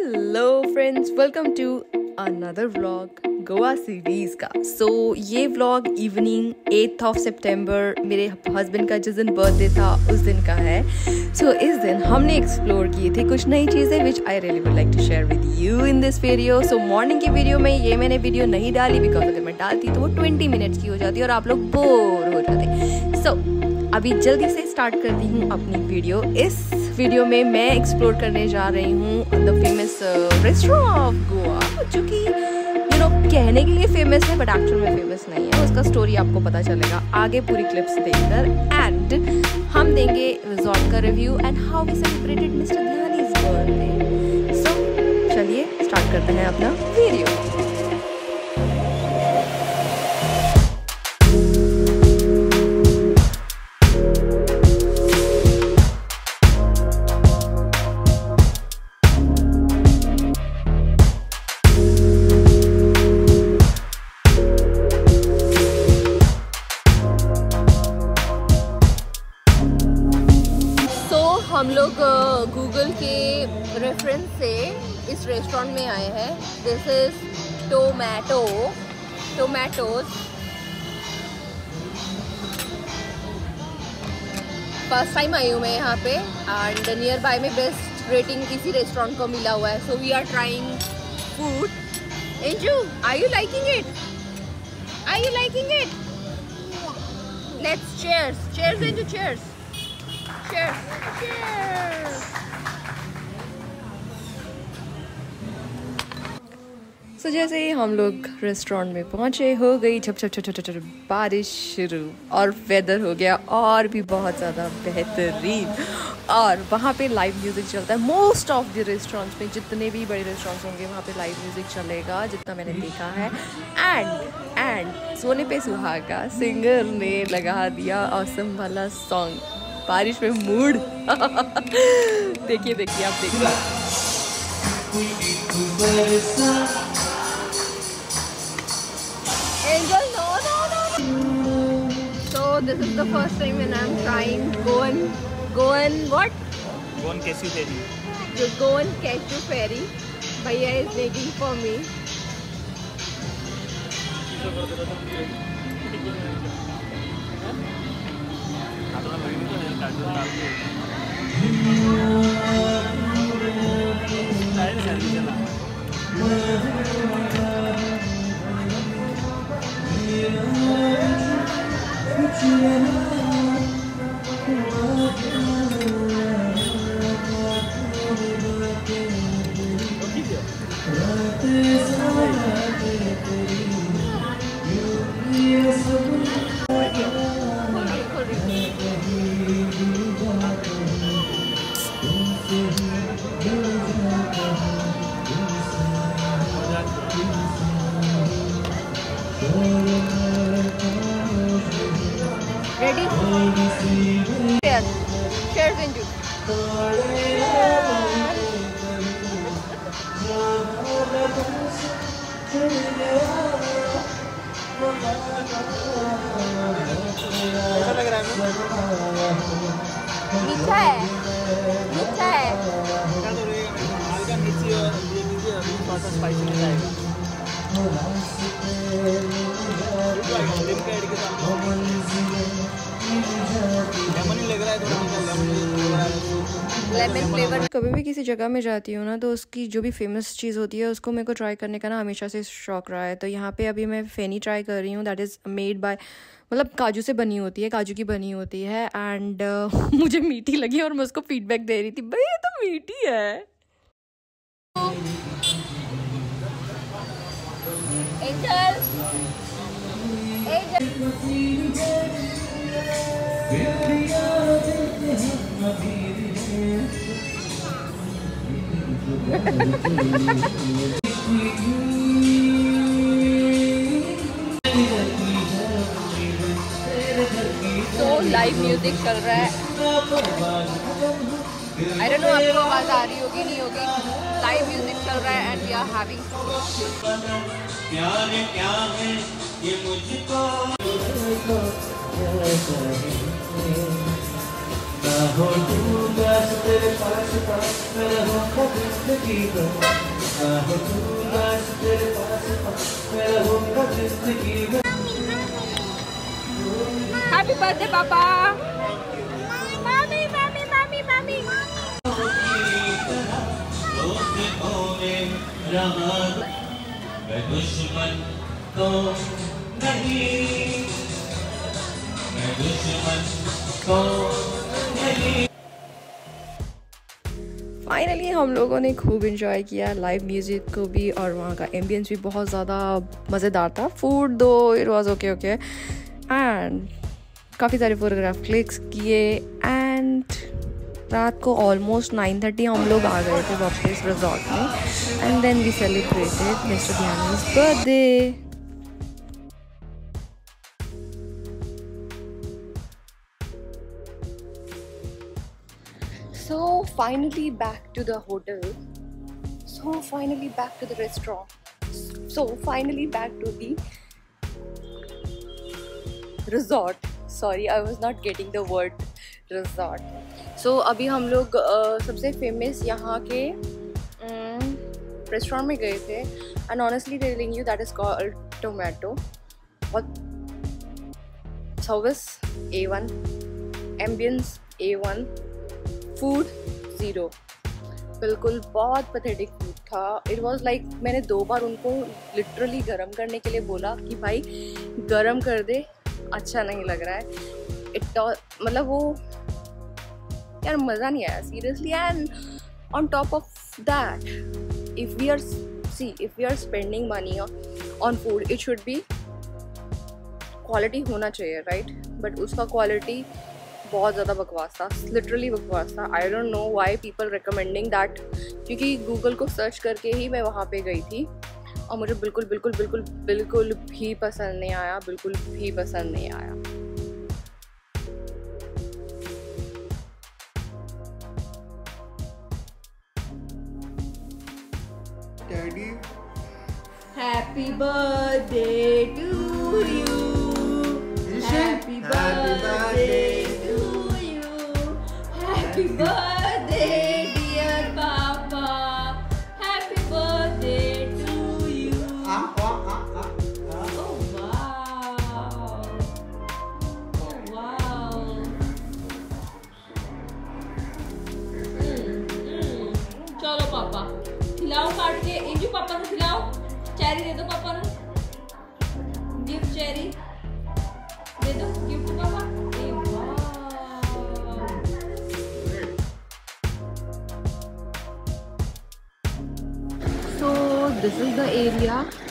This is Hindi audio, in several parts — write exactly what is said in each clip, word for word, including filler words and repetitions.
Hello friends, welcome to another vlog Goa series का। सो so, ये व्लॉग इवनिंग एट्थ ऑफ सितंबर मेरे हस्बैंड का जिस दिन बर्थडे था उस दिन का है। सो so, इस दिन हमने एक्सप्लोर किए थे कुछ नई चीज़ें which I really would like to share with you in this video. So morning की वीडियो में ये मैंने वीडियो नहीं डाली बिकॉज अगर मैं डालती तो वो ट्वेंटी मिनट्स की हो जाती और आप लोग बोर हो जाते। सो so, अभी जल्दी से स्टार्ट करती हूँ अपनी वीडियो। इस वीडियो में मैं एक्सप्लोर करने जा रही हूँ the famous restaurant of Goa, जो कि यू नो कहने के लिए फेमस है बट एक्चुअल में फेमस नहीं है। उसका स्टोरी आपको पता चलेगा आगे पूरी क्लिप्स देखकर। एंड हम देंगे रिजॉर्ट का review and how we celebrated mister Dhyani's birthday. So चलिए स्टार्ट करते हैं अपना वीडियो। हम लोग गूगल के रेफरेंस से इस रेस्टोरेंट में आए हैं। This is Tomato Tomatoes first time आई हूँ मैं यहाँ पे एंड नियर बाय में बेस्ट रेटिंग इसी रेस्टोरेंट को मिला हुआ है। So we are trying food. Anju, are you liking it? Are you liking it? Let's cheers cheers Anju, cheers cheers cheers. So जैसे ही हम लोग रेस्टोरेंट में पहुंचे हो गई छप छप छप छप छप बारिश शुरू और वेदर हो गया और भी बहुत ज़्यादा बेहतरीन। और वहाँ पे लाइव म्यूज़िक चलता है। मोस्ट ऑफ द रेस्टोरेंट्स में, जितने भी बड़े रेस्टोरेंट्स होंगे वहाँ पे लाइव म्यूज़िक चलेगा जितना मैंने देखा है। एंड एंड सोने पे सुहागा सिंगर ने लगा दिया ऑसम वाला सॉन्ग बारिश में मूड। देखिए देखिए आप देखिए। Angel, no, no, no. So this is the first time when I'm trying Goan, Goan what? Goan cashew ferry. The Goan cashew ferry. Bhaiya is making for me. Ready? Cheers. Cheers, Inju. कैसा लग रहा है? मीठा है, मीठा है। हल्का मिर्ची और ये लीजिए, अभी थोड़ा सा स्पाइसी मिल जाएगा। लेमन ही लग रहा है, थोड़ा लेमन फ्लेवर। कभी भी किसी जगह में जाती हूँ ना तो उसकी जो भी फेमस चीज़ होती है उसको मेरे को ट्राई करने का ना हमेशा से शौक रहा है। तो यहाँ पे अभी मैं फेनी ट्राई कर रही हूँ। दैट इज़ मेड बाय, मतलब काजू से बनी होती है, काजू की बनी होती है। एंड uh, मुझे मीठी लगी और मैं उसको फीडबैक दे रही थी, भाई ये तो मीठी है। एंजल, तो लाइव म्यूजिक चल रहा है। आई डोंट नो आपको आवाज आ रही होगी नहीं होगी। लाइव म्यूजिक चल रहा है एंड वी आर हैविंग प्यार क्या है ये मुझको हैप्पी बर्थडे पापा। मामी मामी मामी मामी मैं दुश्मन तो नहीं, मैं दुश्मन तो नहीं। फाइनली हम लोगों ने खूब इंजॉय किया लाइव म्यूज़िक को भी, और वहाँ का एम्बियंस भी बहुत ज़्यादा मज़ेदार था। Food though it was okay okay and काफ़ी सारे फोटोग्राफ क्लिक्स किए एंड रात को ऑलमोस्ट नाइन थर्टी हम लोग आ गए थे वापस रिजॉर्ट में and then we celebrated mister Dhyani's birthday. So finally back to the hotel. So finally back to the restaurant. So finally back to the resort. Sorry, I was not getting the word resort. So अभी हम लोग uh, सबसे famous यहाँ के रेस्टोरेंट में गए थे and honestly telling you that is called Tomato. What service A one, ambience A one. Food zero, बिल्कुल बहुत पथेटिक फूड था। इट वाज लाइक मैंने दो बार उनको लिटरली गरम करने के लिए बोला कि भाई गरम कर दे, अच्छा नहीं लग रहा है। इट मतलब वो यार मज़ा नहीं आया seriously. And on top of that if we are see if we are spending money on food it should be quality होना चाहिए, राइट? बट उसका क्वालिटी बहुत ज़्यादा बकवास था, लिटरली बकवास था। I don't know why people recommending that, क्योंकि गूगल को सर्च करके ही मैं वहाँ पे गई थी और मुझे बिल्कुल बिल्कुल बिल्कुल बिल्कुल भी पसंद नहीं आया, बिल्कुल भी पसंद नहीं आया। Daddy happy birthday to you, happy birthday Happy birthday dear Papa, happy birthday to you. Ah, ah, ah, ah. Oh wow, oh wow. चलो पापा खिलाओ काट के, इंजू पापा को खिलाओ, चेरी दे दो पापा को, गिफ्ट चेरी दे दो गिफ्ट पापा। दिस इज द एरिया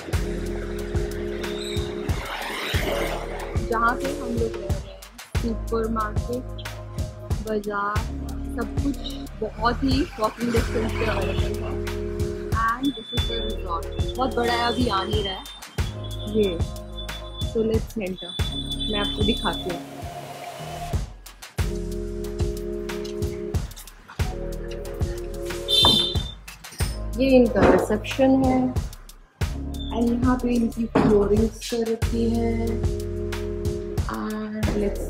जहाँ पे हम लोग रह रहे हैं। सुपर मार्केट, बाजार, सब कुछ बहुत ही वॉकिंग डिस्टेंस पे अवेलेबल है। And this is the resort, बहुत बड़ा है, अभी आ नहीं रहा है ये। सो लेट्स एंटर, मैं आपको दिखाती हूँ। ये इनका रिसेप्शन है एंड यहाँ पे इनकी फ्लोरिंग कर रखी है। एंड लेट्स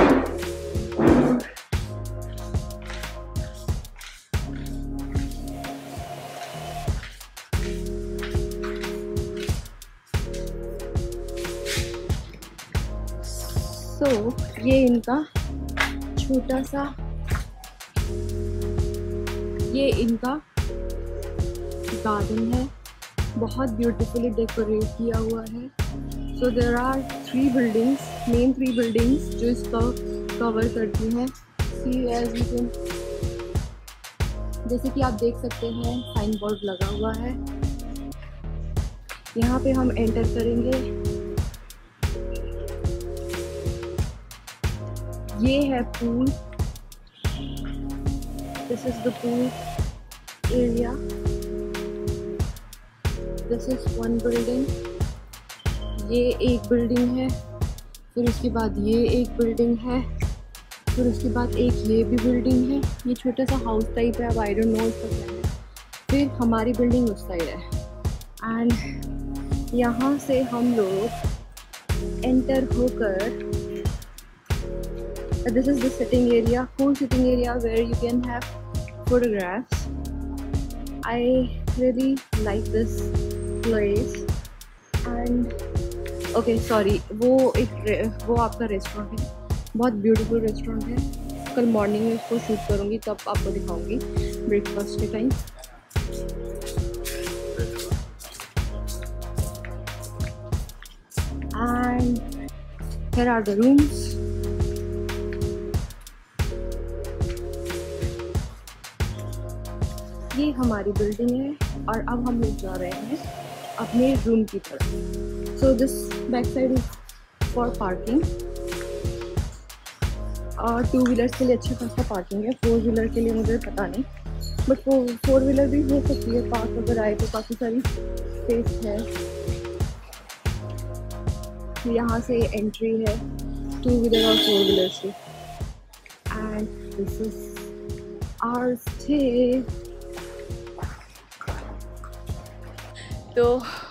सो ये इनका छोटा सा, ये इनका गार्डन है, बहुत ब्यूटीफुली डेकोरेट किया हुआ है। So there are three buildings, main three buildings जो इसका कवर करती हैं। सी एज यू कैन, जैसे कि आप देख सकते हैं साइन बोर्ड लगा हुआ है। यहाँ पे हम एंटर करेंगे, ये है pool, this is the pool area. This is one building, ये एक बिल्डिंग है, फिर उसके बाद ये एक बिल्डिंग है, फिर उसके बाद एक ये भी बिल्डिंग है। ये छोटा सा हाउस टाइप है, अब आई डोंट नो इसका क्या है। फिर हमारी बिल्डिंग उस साइड है एंड यहाँ से हम लोग एंटर होकर This is the sitting area, cool sitting area where you can have photographs. I really like this place. And okay, sorry, वो एक वो आपका रेस्टोरेंट है, बहुत ब्यूटीफुल रेस्टोरेंट है. कल मॉर्निंग में इसको शूट करूँगी, तब आपको दिखाऊंगी ब्रेकफास्ट के time. And here are the rooms. ये हमारी बिल्डिंग है और अब हम लोग जा रहे हैं अपने रूम की तरफ. So this back side is for parking. और टू व्हीलर्स के लिए अच्छा खासा पार्किंग है. फोर व्हीलर के लिए मुझे पता नहीं, बट फोर फोर व्हीलर भी हो सकती है पार्क अगर आए तो. काफ़ी सारी स्पेस है. यहाँ से एंट्री है टू व्हीलर और फोर व्हीलर से. And this is our stay. तो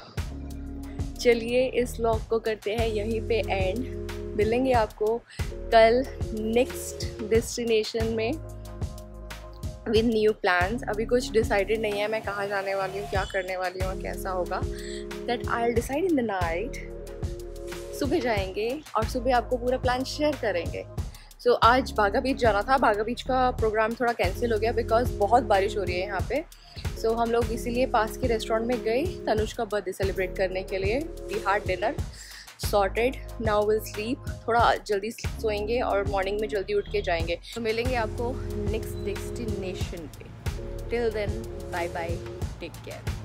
चलिए इस व्लॉग को करते हैं यहीं पे एंड. मिलेंगे आपको कल नेक्स्ट डेस्टिनेशन में विद न्यू प्लान्स. अभी कुछ डिसाइडेड नहीं है मैं कहाँ जाने वाली हूँ, क्या करने वाली हूँ, कैसा होगा. That I will decide in the night. सुबह जाएंगे और सुबह आपको पूरा प्लान शेयर करेंगे. सो so, आज बागा बीच जाना था. बागा बीच का प्रोग्राम थोड़ा कैंसिल हो गया बिकॉज बहुत बारिश हो रही है यहाँ पे. सो so, हम लोग इसीलिए पास के रेस्टोरेंट में गए तनुष का बर्थडे सेलिब्रेट करने के लिए. We had dinner sorted. Now will sleep. थोड़ा जल्दी सोएंगे और मॉर्निंग में जल्दी उठ के जाएंगे. तो मिलेंगे आपको नेक्स्ट डेस्टिनेशन पे. Till then bye bye, take care.